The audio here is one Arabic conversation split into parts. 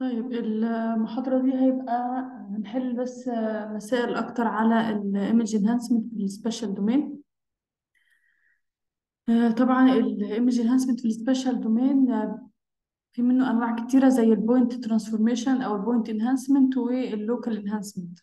طيب المحاضرة دي هيبقى هنحل بس مسائل أكتر على الإيمج انهانسمنت في السبيشال دومين. طبعا الإيمج انهانسمنت في السبيشال دومين في منه أنواع كتيرة زي البوينت ترانسفورميشن أو البوينت انهانسمنت واللوكال انهانسمنت.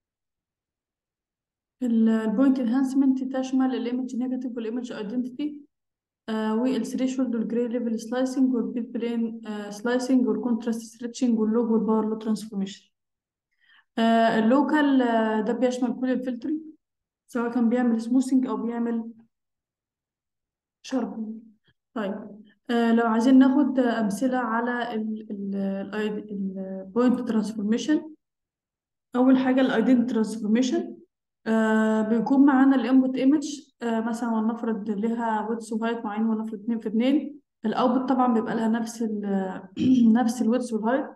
البوينت انهانسمنت تشمل الإيمج نيجاتيف والإيمج ايدنتيتي والثريشولد والجراي ليفل سلايسنج والبيت بلين سلايسنج والكونتراست ستريتشنج واللوج والباور لو ترانسفورميشن. اللوكال ده بيشمل كل الفلترنج، سواء كان بيعمل سموثنج او بيعمل شاربنج. طيب لو عايزين ناخد امثله على البوينت ترانسفورميشن، اول حاجه الايدنتي ترانسفورميشن. بيكون معانا الانبوت ايمج، مثلا ولنفرض ليها ويدث وهايت معين، ولنفرض 2 في 2. الاوتبوت طبعا بيبقى لها نفس نفس الويدث والهايت.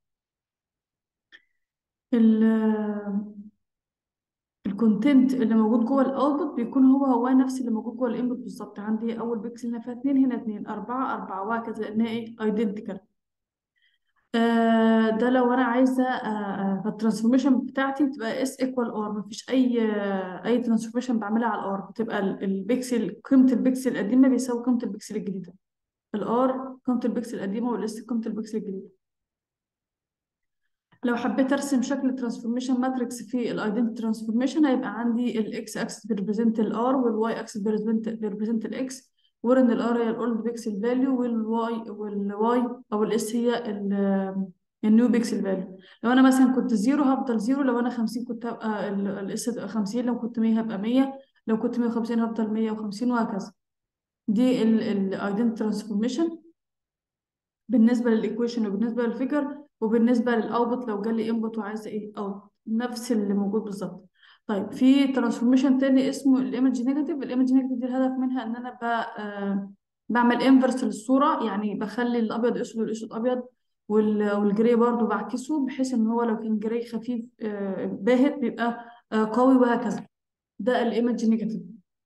الكونتنت اللي موجود جوه الاوتبوت بيكون هو نفس اللي موجود جوه الانبوت بالظبط. عندي اول بيكسل هنا فيها 2، هنا 2، 4 4، وهكذا، لانها ايه ايدنتيكال. ده لو انا عايزه الترانسفورميشن بتاعتي بتبقى اس ايكوال ار، مفيش اي ترانسفورميشن بعملها على الار، بتبقى البيكسل قيمه البيكسل القديمه بيساوي قيمه البيكسل الجديده. الار قيمه البيكسل القديمه والاس قيمه البيكسل الجديده. لو حبيت ارسم شكل ترانسفورميشن ماتريكس في الايدنتي ترانسفورميشن، هيبقى عندي الاكس اكسس بيريبريزنت الار، والواي اكسس بيريبريزنت الاكس، وان الار هي الاولد بيكسل فاليو، والواي او الاس هي النيو بيكسل فاليو. لو انا مثلا كنت زيرو هفضل زيرو، لو انا 50 كنت هبقى الاس هتبقى 50، لو كنت 100 هبقى 100، لو كنت 150 هفضل 150، وهكذا. دي الايدنتي ترانسفورميشن بالنسبه للايكويشن وبالنسبه للفيجر وبالنسبه للاوتبوت. لو جالي انبوت وعايزه ايه اوت، نفس اللي موجود بالظبط. طيب في ترانسفورميشن تاني اسمه الايمج نيجاتيف. الايمج نيجاتيف دي الهدف منها ان انا بعمل انفرس للصوره، يعني بخلي الابيض اسود والاسود ابيض، والجراي برضو بعكسه، بحيث ان هو لو كان جراي خفيف باهت بيبقى قوي، وهكذا. ده الايمج نيجاتيف.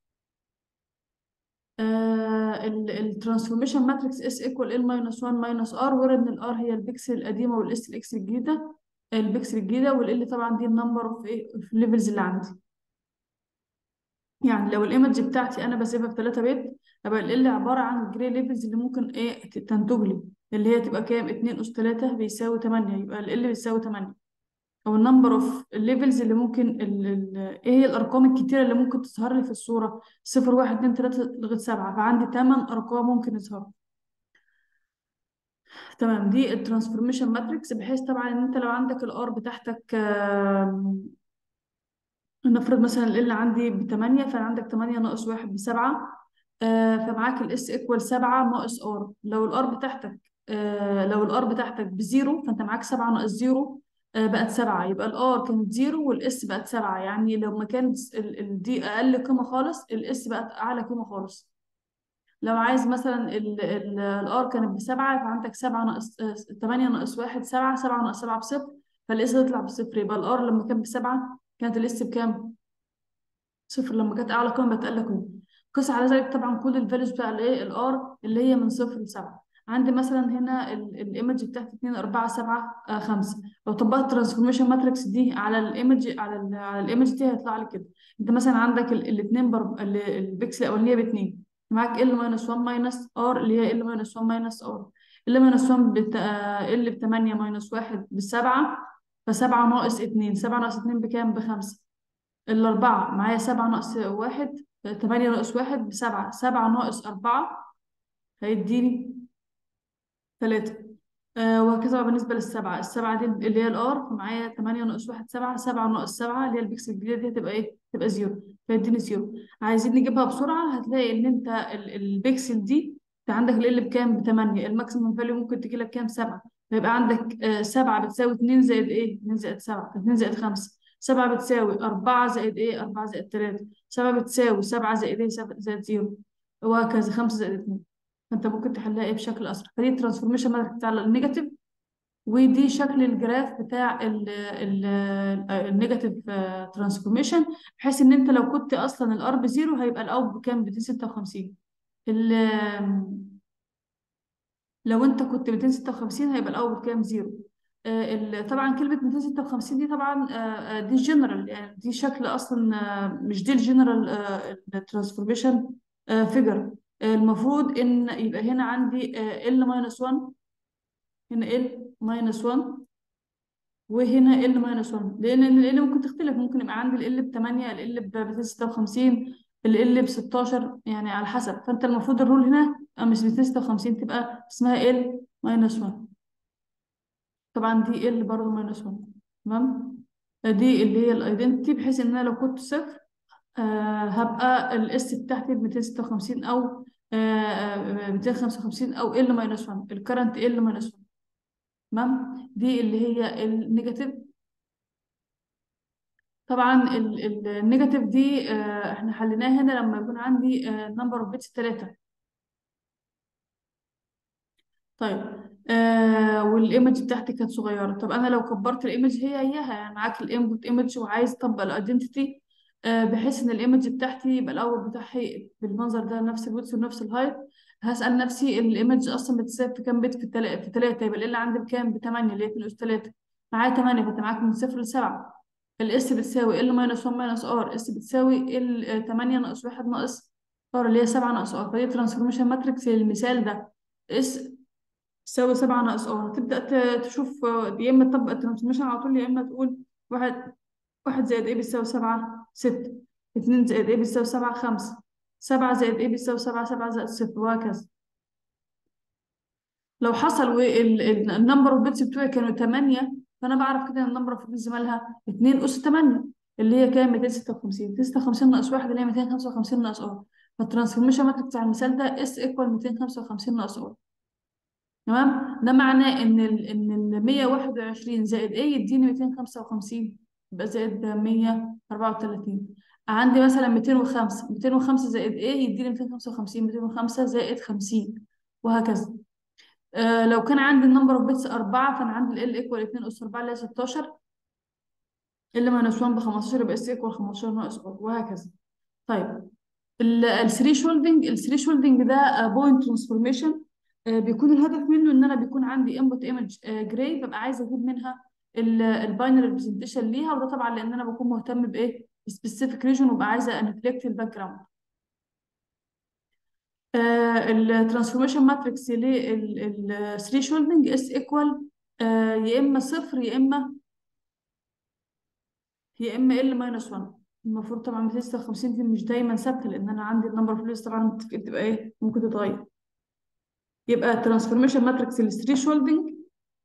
الترانسفورميشن ماتريكس اس ايكوال ال ماينس 1 ماينس ار، ورا ان الار هي البكسل القديمه والاس الاكس الجديده، البكسل الجديده، والال طبعا دي النمبر اوف ايه في الليفلز اللي عندي. يعني لو الايمج بتاعتي انا بسيبها في 3 بت، يبقى ال عباره عن الجري ليفلز اللي ممكن ايه تنتج لي، اللي هي تبقى كام؟ 2 اس 3 بيساوي 8، يبقى ال بيساوي 8. او النمبر اوف الليفلز اللي ممكن ايه هي الارقام الكتيره اللي ممكن تظهر لي في الصوره، 0 1 2 3 لغايه 7، فعندي 8 ارقام ممكن يظهروا. تمام، دي الترانسفورميشن ماتريكس. بحيث طبعا ان انت لو عندك الار بتاعتك نفرض مثلا ال عندي ب 8، فانا عندك 8 ناقص 1 ب 7، فمعاك الاس ايكوال 7 ناقص ار. لو الار بتاعتك بزيرو، فانت معاك 7 ناقص زيرو بقت 7، يبقى الار كانت زيرو والاس بقت 7. يعني لو ما كانت دي اقل قيمه خالص، الاس بقت اعلى قيمه خالص. لو عايز مثلا الار كانت بسبعة، فعندك 7 ناقص 8 ناقص 1 7، 7 ناقص 7 بصفر، فالاس تطلع بصفر. يبقى الار لما كانت بسبعة كانت الاس بكام؟ صفر. لما كانت اعلى قيمة بقت اقل قيمة. قس على ذلك طبعا كل الفاليوز بتاع الايه الار اللي هي من صفر ل 7. عندي مثلا هنا الايمج بتاعت 2 4 7 5. لو طبقت الترانسفورميشن ماتريكس دي على الايمج على الايمج دي هيطلع لي كده. انت مثلا عندك الاثنين البكسل الاولانيه ب 2، معاك ال ماينس 1 ماينس ار اللي هي ال ماينس 1 ماينس ار. ال ماينس 1 ال ب 8 ماينس 1 ب 7، ف7 ناقص 2، 7 ناقص 2 بكام؟ ب5. الأربعة معايا 7 ناقص 1، 8 ناقص 1 ب7، 7 ناقص 4 هيديني 3. وهكذا بقى بالنسبة للسبعة. السبعة دي اللي هي الار، فمعايا 8 ناقص 1 7، 7 ناقص 7 اللي هي البيكسل الجديدة دي هتبقى ايه؟ تبقى زيرو، فيديني زيرو. عايزين نجيبها بسرعة، هتلاقي ان انت البيكسل دي انت عندك ال بكام؟ ب 8. الماكسيمم فاليو ممكن تجي لك كام؟ 7. فيبقى عندك 7 بتساوي 2 زائد ايه؟ 2 زائد 7، 2 زائد 5. 7 بتساوي 4 زائد ايه؟ 4 زائد 3. 7 بتساوي 7 زائد ايه؟ 7 زائد 0، وهكذا 5 زائد 2. فانت ممكن تحلها ايه بشكل اسرع. فدي الترانسفورميشن ماتريكس بتاع النيجاتيف، ودي شكل الجراف بتاع النيجاتيف ترانسفورميشن. بحيث ان انت لو كنت اصلا الار بزيرو هيبقى الاوت بكام؟ 256. لو انت كنت 256 هيبقى الاوت بكام؟ زيرو. طبعا كلمة 256 دي طبعا دي الجنرال، يعني دي شكل أصلا، مش دي الجنرال الترانسفورميشن فيجر. المفروض إن يبقى هنا عندي ال ماينس 1، هنا ال ماينس 1، وهنا ال ماينس 1، لأن ال ممكن تختلف، ممكن يبقى عندي ال ب 8، ال ب 256، ال ب 16، يعني على حسب. فأنت المفروض الرول هنا مش 256، تبقى اسمها ال ماينس 1. طبعا دي ال برضه ماينس 1. تمام. دي اللي هي الايدنتي، بحيث ان انا لو كنت صفر هبقى الاس بتاعتي ب 256 او 255 او ال ماينس 1، الكرنت ال ماينس 1. تمام. دي اللي هي النيجاتيف. طبعا النيجاتيف دي احنا حليناها هنا لما يكون عندي نمبر اوف بيتس 3. طيب والايمج بتاعتي كانت صغيره. طب انا لو كبرت الايمج هي هياها، يعني معاك الانبوت ايمج وعايز اطبق الايدنتيتي بحيث ان الايمج بتاعتي يبقى الاول بتاعي بالمنظر ده، نفس الويدث ونفس الهايت. هسأل نفسي الايمج اصلا بتساوي في كام بت؟ في 3. يبقى اللي عندي بكام؟ ب 8، اللي هي 2 اس 3. معايا 8، فانت معاك من 0 ل 7. الاس بتساوي ال ماينس 1 ماينس ار، اس بتساوي ال 8 ناقص 1 ناقص ار، اللي هي 7 ناقص ار. فدي ترانسفورميشن ماتريكس للمثال ده، اس تساوي 7 ناقص اه. هتبدأ تشوف يا إما تطبق الترانسفورميشن على طول، يا إما تقول واحد زائد ايه بيساوي 7 6، 2 زائد ايه بيساوي 7 5، 7 زائد ايه بيساوي 7 7 زائد 0، وهكذا. لو حصل والنمبر اوف بيتس بتوعي كانوا 8، فأنا بعرف كده إن النمبر اوف بيتس مالها 2 أس 8، اللي هي كام؟ 256. 256 ناقص 1 اللي هي 255 ناقص اه. فالترانسفورميشن ماتريكس على المثال ده اس ايكوال 255 ناقص اه. تمام. ده معناه ان ال 121 زائد ايه يديني 255، يبقى زائد 134. عندي مثلا 205، 205 زائد ايه يديني 255، 205 زائد 50، وهكذا. لو كان عندي النمبر اوف بيتس 4، فانا عندي ال ايكوال 2 اس 4 اللي هي 16، ال ماينس 1 ب 15، يبقى اس ايكوال 15 ناقص 4، وهكذا. طيب الثري شولدنج ده بوينت ترانسفورميشن. بيكون الهدف منه ان انا بيكون عندي انبوت ايمج جراي، ببقى عايزه اجيب منها الباينري ريبريزنتيشن ليها، وده طبعا لان انا بكون مهتم بايه؟ سبيسيفيك ريجن، وببقى عايزه انفليكت الباك جراوند. الترانسفورميشن ماتريكس للثري شولدنج اس ايكوال يا اما صفر يا اما ال ماينس 1. المفروض طبعا 256 دي مش دايما ثابته، لان انا عندي النمبر اوف طبعا بتبقى ايه؟ ممكن تتغير. يبقى ترانسفورميشن ماتريكس الثري شولدنج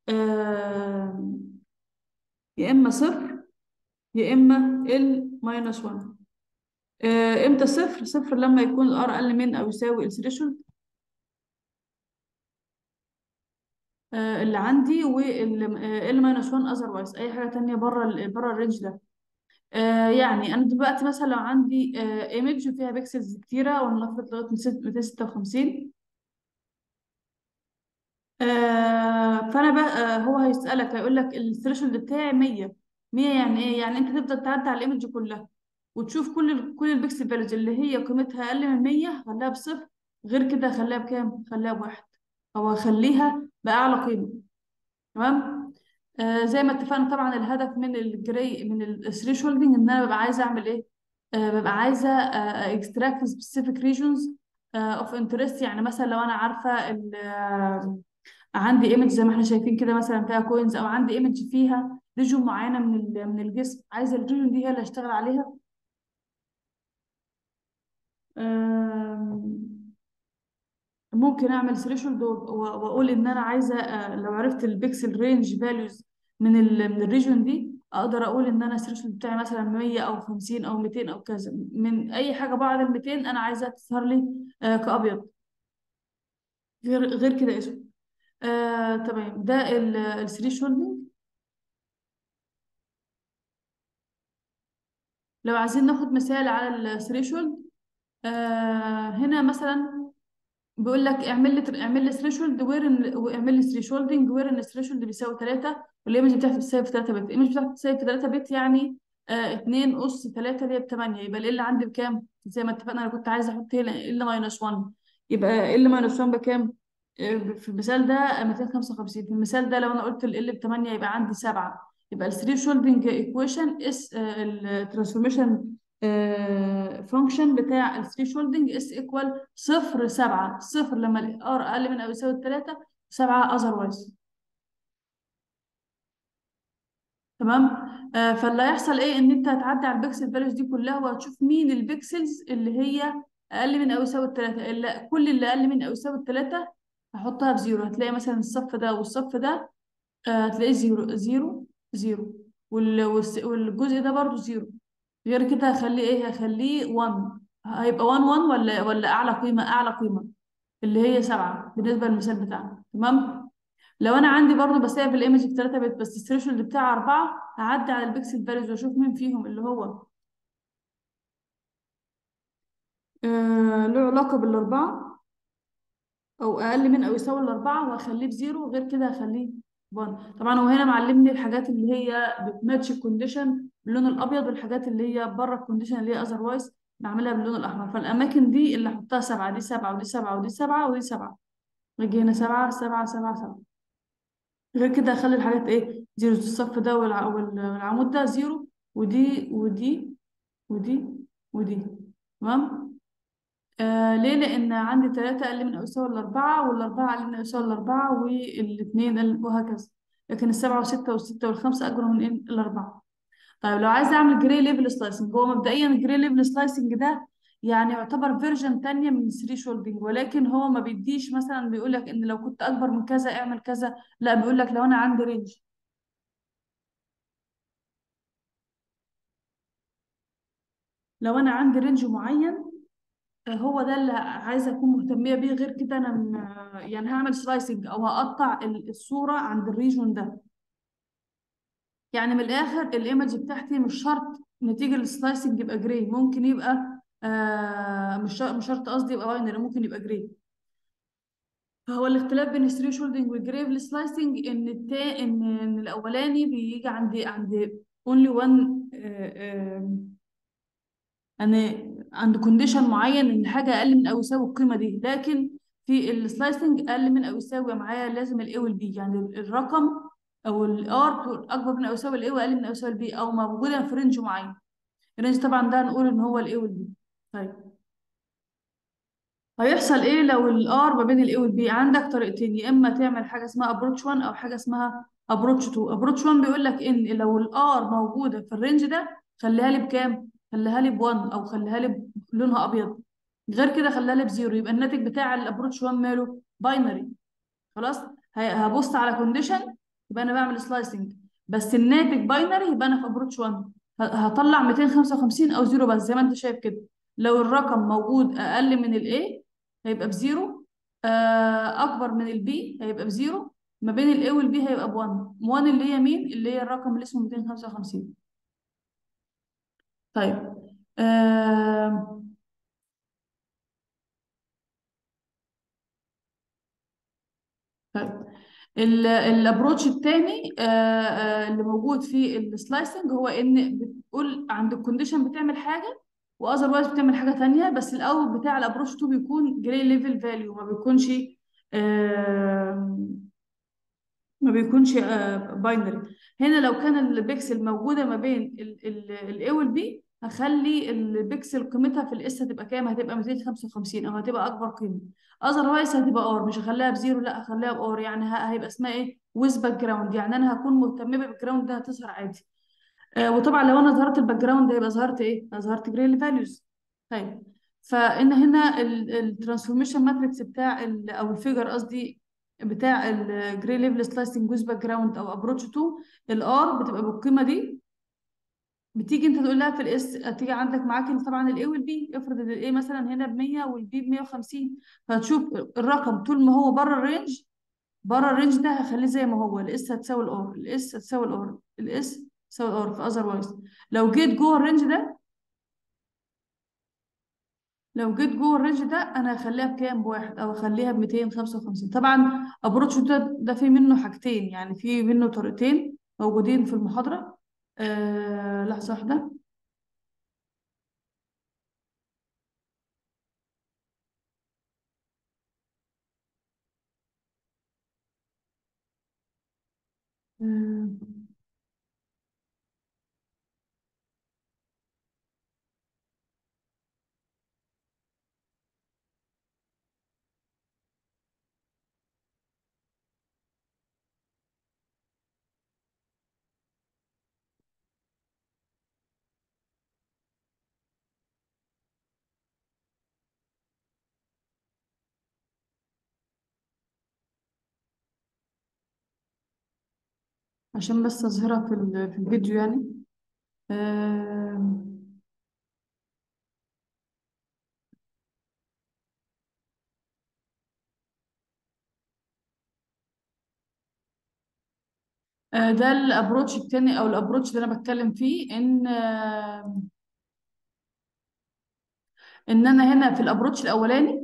يا اما صفر يا اما ال ماينس 1. امتى صفر؟ صفر لما يكون الار اقل من او يساوي الثريشولد اللي عندي، وال ماينس 1 اذروايز، اي حاجه تانية بره الرينج ده. يعني انا دلوقتي مثلا لو عندي ايمج وفيها بيكسلز كتيره، ولنفرض لغايه 256، فانا بقى هو هيسالك، هيقول لك الثريشولد بتاعي 100. 100 يعني ايه؟ يعني انت تفضل تعدي على الايمج كلها وتشوف كل البيكسل فاليوز اللي هي قيمتها اقل من 100 خليها بصفر، غير كده خليها بكام؟ خليها بواحد، او خليها باعلى قيمه. تمام. زي ما اتفقنا طبعا الهدف من الجري من الثريشولدنج ان انا ببقى عايزه اعمل ايه؟ ببقى عايزه اكستراكت سبيسيفيك ريجونز اوف انترست. يعني مثلا لو انا عارفه عندي ايمج زي ما احنا شايفين كده مثلا فيها كوينز، او عندي ايمج فيها ريجون معينه من الجسم، عايزه الريجون دي هي اللي اشتغل عليها. آم، ممكن اعمل ثريشولد واقول ان انا عايزه لو عرفت البيكسل رينج فاليوز من الريجون دي، اقدر اقول ان انا الثريشولد بتاعي مثلا 100 او 50 او 200 او كذا، من اي حاجه بعد ال 200 انا عايزاها تظهر لي كابيض، غير كده اسود. تمام. ده الثريشولد. لو عايزين ناخد مثال على الثريشولد، هنا مثلا بيقول لك اعمل لي ثريشولد واعمل لي ثريشولدنج وير ان الثريشولد بيساوي 3، والايمج بتاعتي بتساوي 3 بت. الايمج بتاعتي بتساوي 3 بت، يعني 2 اس 3 اللي هي ب 8. يبقى ال عندي بكام؟ زي ما اتفقنا انا كنت عايزه احط هنا ال ماينس 1، يبقى ال ماينس 1 بكام؟ في المثال ده 255. في المثال ده لو انا قلت ال ب 8 يبقى عندي 7. يبقى الثري شولدنج ايكويشن اس الترانسفورميشن فانكشن بتاع الثري شولدنج اس ايكوال 0 7 0 لما الار اقل من او يساوي 3، 7 اذروايز. تمام. فاللي هيحصل ايه ان انت هتعدي على البيكسل فاليوز دي كلها وهتشوف مين البيكسلز اللي هي اقل من او يساوي 3. الا كل اللي اقل من او يساوي 3 هحطها بزيرو. هتلاقي مثلا الصف ده والصف ده هتلاقيه زيرو زيرو زيرو، والجزء ده برضو زيرو. غير كده هخليه ايه؟ هخليه 1. هيبقى 1 1 ولا اعلى قيمة؟ اعلى قيمة اللي هي 7 بالنسبة للمثال بتاعنا. تمام. لو انا عندي برضو بسيب الايمج في 3 بت بس الثريشولد بتاعي 4، هعدي على البيكسل فاليوز واشوف مين فيهم اللي هو له علاقة بالاربعة او اقل من او يساوي الاربعة، وهخليه بزيرو. غير كده هخليه 1. طبعا هو هنا معلمني الحاجات اللي هي بتماتش الكونديشن باللون الابيض، والحاجات اللي هي بره الكونديشن اللي هي اذروايز بعملها باللون الاحمر. فالاماكن دي اللي احطها 7، دي 7 ودي 7 ودي 7 ودي 7. واجي هنا 7 7 7 7. غير كده اخلي الحاجات ايه؟ زيرو. الصف ده والعمود ده زيرو، ودي ودي ودي. تمام. ليه؟ لان عندي 3 اقل من او يساوي الاربعة، والاربعة اقل من او يساوي الاربعة، والاثنين وهكذا. لكن السبعة والستة والستة والخمسة اكبر من ايه؟ الاربعة. طيب لو عايزه اعمل جراي ليفل سلايسنج، هو مبدئيا الجراي ليفل سلايسنج ده يعني يعتبر فيرجن تانية من 3 شولدنج، ولكن هو ما بيديش مثلا بيقول لك ان لو كنت اكبر من كذا اعمل كذا. لا، بيقول لك لو انا عندي رينج، لو انا عندي رينج معين هو ده اللي عايزه اكون مهتميه بيه. غير كده انا يعني هعمل سلايسنج او هقطع الصوره عند الريجون ده. يعني من الاخر الايمج بتاعتي مش شرط نتيجه السلايسنج يبقى جراي، ممكن يبقى مش شرط قصدي يبقى باينري، ممكن يبقى جراي. فهو الاختلاف بين الثري شولدنج والجريف سلايسنج ان ان الاولاني بيجي عند اونلي وان، يعني عند كونديشن معين ان حاجه اقل من او يساوي القيمه دي. لكن في السلايسنج اقل من او يساوي معايا لازم الاي والبي، يعني الرقم او الار اكبر من او يساوي الاي واقل من او يساوي البي، او موجوده في رينج معين. الرينج طبعا ده نقول ان هو الاي والبي. طيب هيحصل ايه لو الار ما بين الاي والبي؟ عندك طريقتين، يا اما تعمل حاجه اسمها ابروتش 1 او حاجه اسمها ابروتش 2. ابروتش 1 بيقول لك ان لو الار موجوده في الرينج ده خليها لي بكام؟ خليها لي ب1 او خليها لي بلونها ابيض. غير كده خليها لي بزيرو. يبقى الناتج بتاع الابروتش 1 ماله؟ باينري. خلاص. هبص على كونديشن يبقى انا بعمل سلايسنج، بس الناتج باينري يبقى انا في ابروتش 1. هطلع 255 او زيرو بس زي ما انت شايف كده. لو الرقم موجود اقل من الاي هيبقى بزيرو، اكبر من البي هيبقى بزيرو، ما بين الاي والبي هيبقى ب1. 1 اللي هي مين؟ اللي هي الرقم اللي اسمه 255. طيب. آه طيب الابروتش الثاني اللي موجود في السلايسنج هو ان بتقول عند الكونديشن بتعمل حاجه واذروايز بتعمل حاجه تانية، بس الاول بتاع الابروتش 2 بيكون جراي ليفل فاليو، آه ما بيكونش باينري. هنا لو كان البيكسل موجوده ما بين الاي والبي هخلي البيكسل قيمتها في الاس هتبقى كام؟ هتبقى 255 او هتبقى اكبر قيمه. اذروايز هتبقى ار، مش هخليها بزيرو، لا هخليها بار. يعني هيبقى اسمها ايه؟ ويز باك جراوند. يعني انا هكون مهتمه بالباك جراوند ده هتظهر عادي. وطبعا لو انا ظهرت الباك جراوند ده يبقى ظهرت ايه؟ ظهرت جراي فاليوز. طيب. فان هنا الترانسفورميشن ماتريكس بتاع او الفيجر قصدي بتاع الجراي ليفل سلايسنج جوز باك جراوند او ابروتش 2، الار بتبقى بالقيمه دي. بتيجي انت تقول لها في الاس، هتيجي عندك معاك طبعا الاي والبي. افرض ان الاي مثلا هنا ب 100 والبي ب 150، فهتشوف الرقم طول ما هو بره الرينج، بره الرينج ده هخليه زي ما هو. الاس هتساوي الار، الاس هتساوي الار، الاس تساوي الار في اذروايز. لو جيت جوه الرينج ده، لو جيت جوه الرينج ده انا هخليها بكام؟ بواحد، او هخليها ب 255. طبعا ابروتش ده في منه حاجتين، يعني في منه طريقتين موجودين في المحاضره. لحظه واحده. آه، عشان بس اظهرها في الفيديو يعني. آه، ده الابروتش التاني او الابروتش اللي انا بتكلم فيه، ان انا هنا في الابروتش الاولاني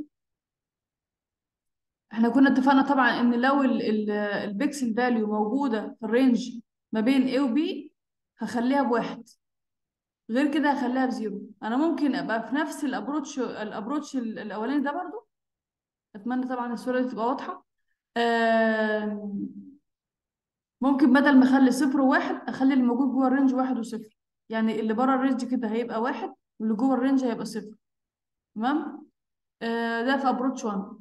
احنا كنا اتفقنا طبعا ان لو البيكسل فاليو موجوده في الرينج ما بين A و B هخليها بواحد، غير كده هخليها بزيرو. انا ممكن ابقى في نفس الابروتش الاولاني ده برضو. اتمنى طبعا الصوره دي تبقى واضحه. آم، ممكن بدل ما اخلي صفر وواحد اخلي اللي موجود جوه الرينج واحد وصفر. يعني اللي بره الرينج كده هيبقى واحد، واللي جوه الرينج هيبقى صفر. تمام. ده في ابروتش 1.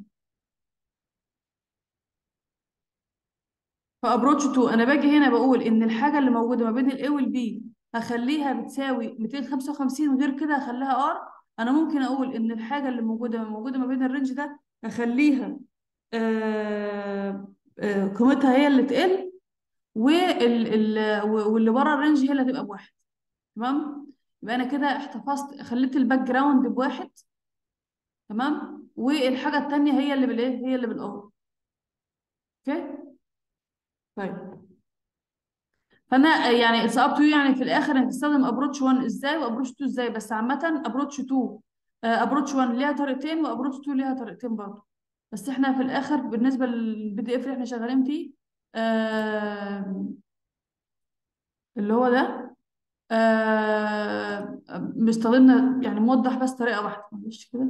في ابروتش 2 انا باجي هنا بقول ان الحاجه اللي موجوده ما بين الاي والبي هخليها بتساوي 255، غير كده هخليها ار. انا ممكن اقول ان الحاجه اللي موجوده ما بين الرينج ده هخليها قيمتها هي اللي تقل، واللي بره الرينج هي اللي هتبقى بواحد. تمام. يبقى انا كده احتفظت، خليت الباك جراوند بواحد. تمام. والحاجه التانيه هي اللي بالايه، هي اللي بالار. اوكي. طيب. فانا يعني اتس اب تو يعني في الاخر انك تستخدم ابروتش 1 ازاي وابروتش 2 ازاي، بس عامه ابروتش 2 ابروتش 1 ليها طريقتين وابروتش 2 ليها طريقتين برضه. بس احنا في الاخر بالنسبه للبي دي اف اللي احنا شغالين فيه، آه اللي هو ده، مستخدمنا يعني موضح بس طريقه واحده، معلش كده.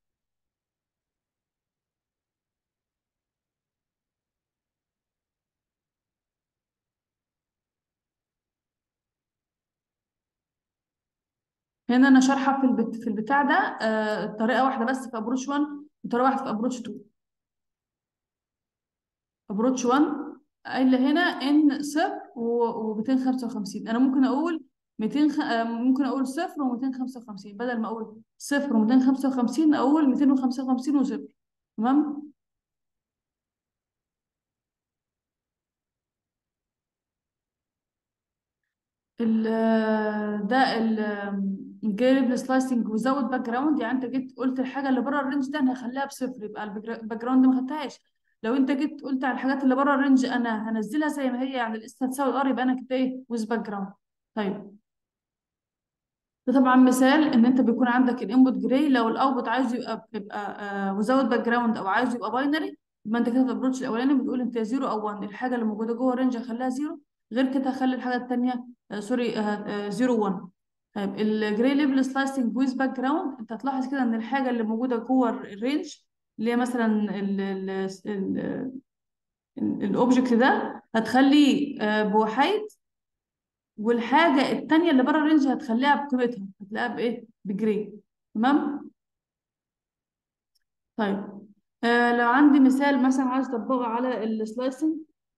هنا انا شارحه في البتاع ده طريقه واحده بس في ابروتش 1، وطريقه واحده في ابروتش 2. ابروتش 1 قايله هنا ان صفر و255. انا ممكن اقول 200 ممكن اقول صفر و255، بدل ما اقول صفر و255 اقول 255 وصفر. تمام. ال ده الجانب سلايسنج وزود باك جراوند. يعني انت جيت قلت الحاجه اللي بره الرينج ده انا هخليها بصفر، يبقى الباك جراوند ما خدتهاش. لو انت جيت قلت على الحاجات اللي بره الرينج انا هنزلها زي ما هي، يعني الاس هتساوي الار، يبقى انا كده ايه ويز باك جراوند. طيب. ده طبعا مثال ان انت بيكون عندك الانبوت جراي، لو الاوتبوت عايز يبقى وزود باك جراوند او عايز يبقى باينري، يبقى انت كده في الابروتش الاولاني بتقول انت زيرو او 1. الحاجه اللي موجوده جوه الرينج هخليها زيرو، غير كده هخلي الحاجه الثانيه سوري زيرو 1. طيب الجراي ليبل سلايسنج ويز باك جراوند، انت هتلاحظ كده ان الحاجه اللي موجوده جوه الرينج اللي هي مثلا الاوبجكت ده هتخليه بوحايد، والحاجة التانية اللي بره الرينج هتخليها بقيمتها، هتلاقيها بإيه؟ بجري. تمام؟ طيب. لو عندي مثال مثلا عايز أطبقه على السلايسنج.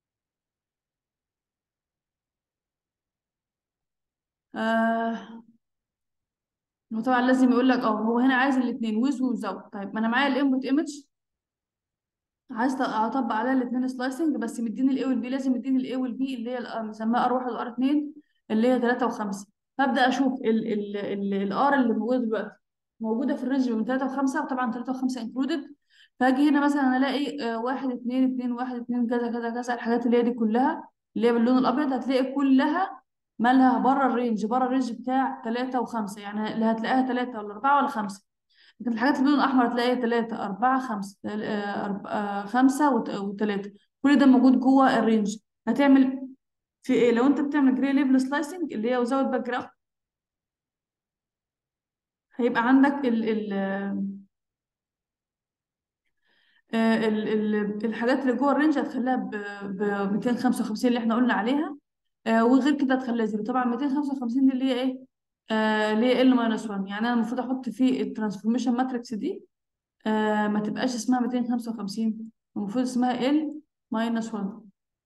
آه هو طبعا لازم يقول لك هو هنا عايز الاثنين ويز وزاوت. طيب ما انا معايا الانبوت ايمج، عايز اطبق عليها الاثنين سلايسنج، بس مديني الاي والبي، لازم يديني الاي والبي اللي هي مسماها ار 1 وار 2 اللي هي 3 و5. فابدا اشوف الار اللي موجوده دلوقتي موجوده في الرينج من 3 و5، وطبعا 3 و5 انكلودد. فاجي هنا مثلا الاقي 1 2 2 1 2 كذا كذا كذا، الحاجات اللي هي دي كلها اللي هي باللون الابيض هتلاقي كلها مالها بره الرينج، بره الرينج بتاع 3 و5. يعني اللي هتلاقيها 3 ولا 4 ولا 5. لكن الحاجات اللي باللون الأحمر هتلاقي 3 4 5 5 و3، كل ده موجود جوه الرينج. هتعمل في ايه لو انت بتعمل جراي ليبل سلايسنج اللي هي وزود باك جراوند؟ هيبقى عندك الحاجات اللي جوه الرينج هتخليها ب 255 اللي احنا قلنا عليها. وغير كده هتخليها زيرو. طبعا 255 دي اللي هي ايه؟ اللي هي ال ماينس 1. يعني انا المفروض احط في الترانسفورميشن ماتريكس دي ما تبقاش اسمها 255، المفروض اسمها ال ماينس 1،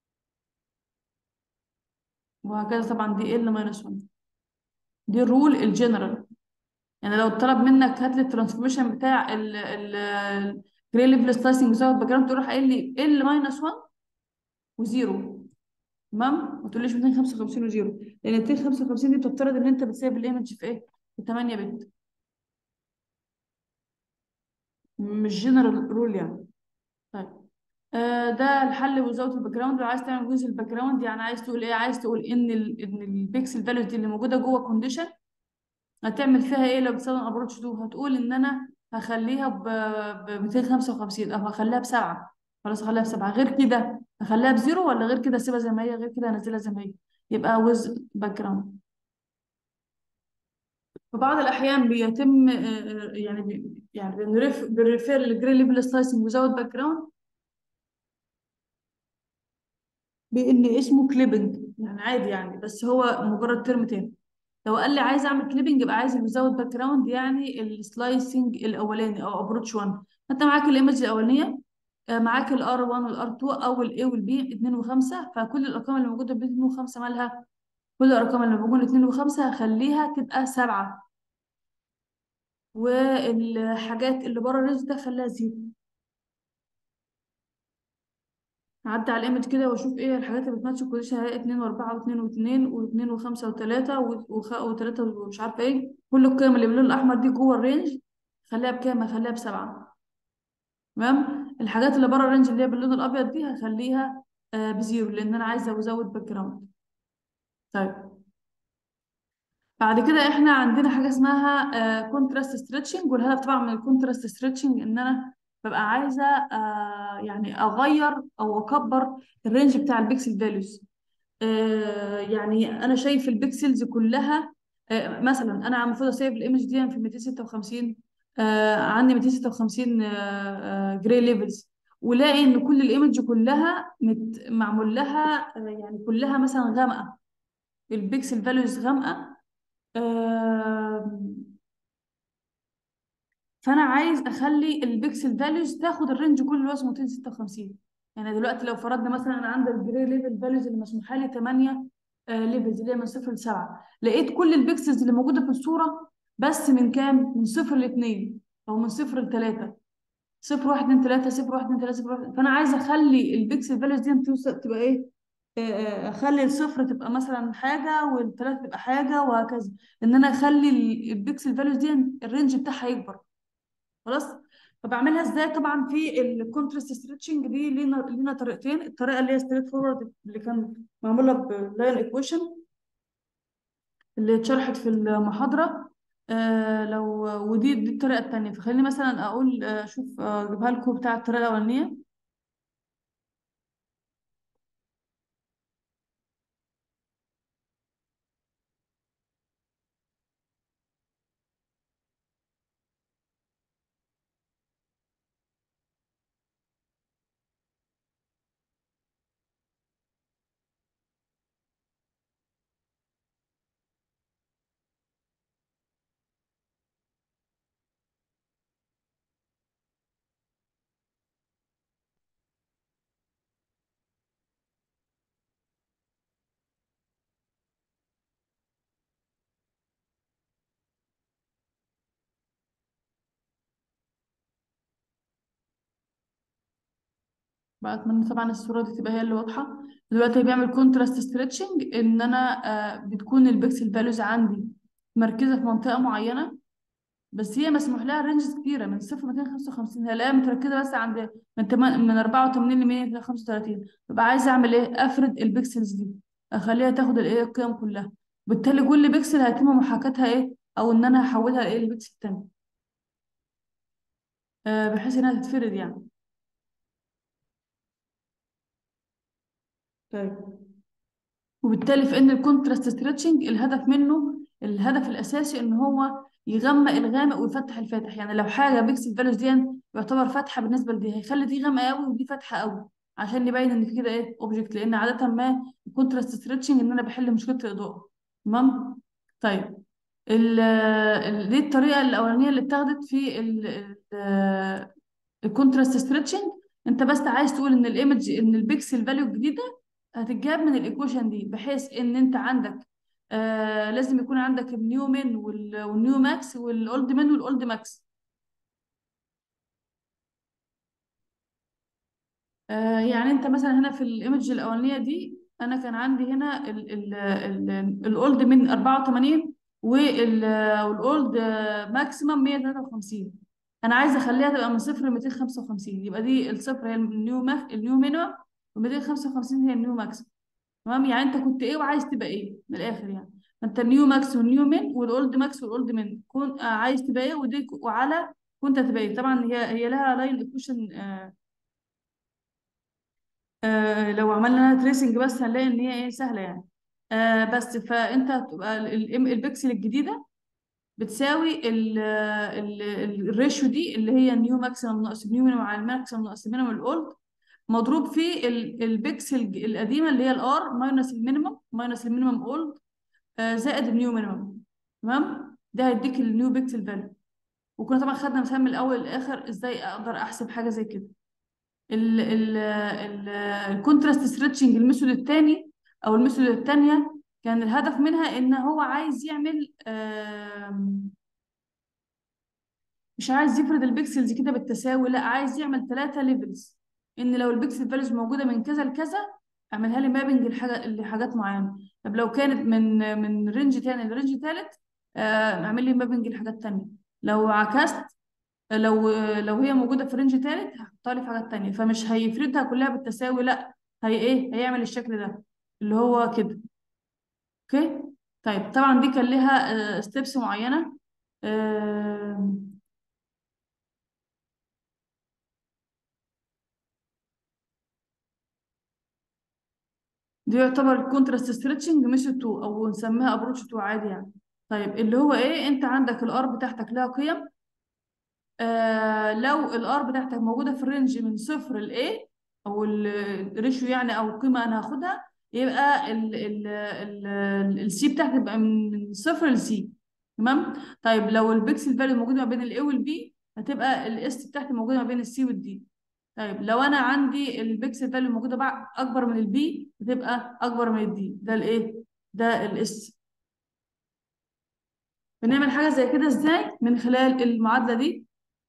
وهكذا. طبعا دي ال ماينس 1، دي الرول الجنرال. يعني لو طلب منك هات لي الترانسفورميشن بتاع ال جري ليفل سلايسنج زود باك جراوند، تروح قايل لي ال ماينس 1 وزيرو. تمام، ما تقوليش 255 وزيرو، لان 255 دي بتفترض ان انت بتسيب الايمج في ايه؟ في 8 بت، مش جنرال رول يعني. طيب ده الحل وزاويه الباك جراوند. لو عايز تعمل جزء الباك جراوند، يعني عايز تقول ايه؟ عايز تقول ان البيكسل فاليوز دي اللي موجوده جوه كونديشن هتعمل فيها ايه لو بتستخدم ابروتش 2؟ هتقول ان انا هخليها ب 255 او هخليها بسبعه. خلاص هخليها بسبعه. غير كده هخليها بزيرو، ولا غير كده اسيبها زي ما هي؟ غير كده انزلها زي ما هي. يبقى ويز باك جراوند. في بعض الأحيان بيتم يعني يعني بنريفير للجري ليفل سلايسنج وزود باك جراوند بإن اسمه كليبنج، يعني عادي يعني، بس هو مجرد ترم تاني. لو قال لي عايز أعمل كليبنج يبقى عايز الوزود باك جراوند، يعني السلايسنج الأولاني أو أبروتش 1. أنت معاك الإيمج الأولانية، معاك الار 1 والار 2 او الاي والبي 2 و5، فكل الارقام اللي موجوده ب 2 و5 مالها؟ كل الارقام اللي موجوده 2 و5 هخليها تبقى 7، والحاجات اللي بره الرينج ده خليها زيرو. هعدي على الايمج كده واشوف ايه الحاجات اللي بتماتش البوزيشن. هلاقي 2 و4 و2 و2 و2 و5 و3 و3 ومش عارفه ايه. كل القيم اللي باللون الاحمر دي جوه الرينج خليها بكام؟ هخليها ب7. تمام. الحاجات اللي بره الرينج اللي هي باللون الابيض دي هخليها بزيرو، لان انا عايزه ازود باك جراوند. طيب بعد كده احنا عندنا حاجه اسمها كونتراست ستريتشنج. والهدف طبعا من الكونتراست ستريتشنج ان انا ببقى عايزه يعني اغير او اكبر الرينج بتاع البيكسل فاليوز. يعني انا شايف البيكسلز كلها. مثلا انا المفروض اسيب الايمج دي في 256. عندي 256 جراي ليفلز، ولاقي ان كل الايمج كلها معمول لها يعني كلها مثلا غامقه، البيكسل فاليوز غامقه. آه، فانا عايز اخلي البيكسل فاليوز تاخد الرينج كله اللي هو اسمه 256. يعني دلوقتي لو فرضنا مثلا انا عندي الجري ليفل فاليوز اللي مسموحه لي 8 ليفلز اللي هي من 0 ل 7، لقيت كل البيكسلز اللي موجوده في الصوره بس من كام؟ من 0 ل 2 او من 0 ل 3. 0 1 2 3 0 1 2 3 0 1. فانا عايزه اخلي البيكسل فاليوز دي توصل تبقى ايه؟ اخلي الصفر تبقى مثلا حاجه والثلاثه تبقى حاجه وهكذا. ان انا اخلي البيكسل فاليوز دي الرينج بتاعها يكبر. خلاص. فبعملها ازاي؟ طبعا في الكونتراست ستريتشنج دي لينا طريقتين. الطريقه اللي هي ستريت فورورد اللي كان معموله بلاين ايكويشن اللي اتشرحت في المحاضره. لو ودي الطريقه الثانيه. فخليني مثلا اقول شوف اجيبها لكم بتاع الطريقه الاولانيه. بقى اتمنى طبعا الصوره دي تبقى هي اللي واضحه. دلوقتي بيعمل كونتراست ستريتشنج ان انا بتكون البكسل فاليوز عندي مركزه في منطقه معينه، بس هي مسموح لها رينجز كتيره من 0 ل 255. هلاقيها متركزه بس عند من 84 ل 135. ببقى عايزه اعمل ايه؟ افرد البكسلز دي، اخليها تاخد الايه؟ القيم كلها. بالتالي كل بكسل هيتم محاكاتها ايه؟ او ان انا هحولها لايه؟ البكسل التاني. بحيث انها تتفرد يعني. طيب وبالتالي في ان الكونتراست ستريتشنج الهدف منه، الهدف الاساسي ان هو يغمق الغامق ويفتح الفاتح. يعني لو حاجه بيكسل فاليوز دي يعتبر فاتحه بالنسبه لدي، هيخلي دي غامقه قوي ودي فاتحه قوي، عشان يبين ان في كده ايه اوبجكت. لان عاده ما الكونتراست ستريتشنج ان انا بحل مشكله الاضاءه. تمام. طيب دي الطريقه الاولانيه اللي اتاخدت في الكونتراست ستريتشنج. انت بس عايز تقول ان الايمج، ان البيكسل فاليو الجديده هتتجاب من الايكويشن دي، بحيث ان انت عندك لازم يكون عندك النيو من والنيو ماكس والاولد من والاولد ماكس. يعني انت مثلا هنا في الايمج الاولانيه دي، انا كان عندي هنا الاولد من 84 والاولد ماكسيمم 153. انا عايزه اخليها تبقى من صفر ل 255. يبقى دي الصفر هي النيو مينيمم، و255 هي النيو ماكس. تمام. يعني انت كنت ايه وعايز تبقى ايه من الاخر يعني. فانت النيو ماكس والنيو من والاولد ماكس والاولد من كون عايز تبقى ايه، ودي وعلى كنت هتبقى ايه. طبعا هي لها لاين ايكويشن. لو عملنا لها تريسنج بس هنلاقي ان هي ايه سهله يعني. بس فانت هتبقى البكسل الجديده بتساوي الريشيو دي اللي هي النيو ماكسيمم ناقص النيو مينيمم على الماكسيمم ناقص المينيمم الاولد، مضروب في البكسل القديمه اللي هي الار ماينس المينيمم ماينس المينيمم اولد زائد النيو مينيمم. تمام. ده هيديك النيو بيكسل فاليو. وكنا طبعا خدنا مثال من الاول للاخر ازاي اقدر احسب حاجه زي كده. الكونتراست ستريتشنج الميثود الثاني او الميثود الثانيه، كان الهدف منها ان هو عايز يعمل مش عايز يفرد البيكسلز كده بالتساوي، لا عايز يعمل 3 ليفلز. ان لو البيكسل فاليوز موجوده من كذا لكذا اعملها لي مابنج لحاجات معينه. طب لو كانت من رينج تاني لرينج تالت اعمل لي مابنج لحاجات تانيه. لو عكست، لو هي موجوده في رينج تالت هحطها لي في حاجات تانيه. فمش هيفردها كلها بالتساوي، لا هي ايه هيعمل الشكل ده اللي هو كده. اوكي. طيب طبعا دي كان لها ستيبس معينه. آه، دي يعتبر كونتراست ستريتشنج ميثود 2 او نسميها ابروتش 2 عادي يعني. طيب اللي هو ايه، انت عندك الار بتاعتك لها قيم. لو الار بتاعتك موجوده في الرينج من صفر ل A، او الريشيو يعني او القيمه انا هاخدها، يبقى السي بتاعتك تبقى من صفر لسي. تمام. طيب لو البيكسل فاليو موجوده ما بين الاي والبي، هتبقى الاس بتاعتي موجوده ما بين السي والدي. طيب لو انا عندي البيكسل فاليو موجوده بقى اكبر من البي، بتبقى اكبر من الدي. ده الايه، ده الاس. بنعمل حاجه زي كده ازاي؟ من خلال المعادله دي.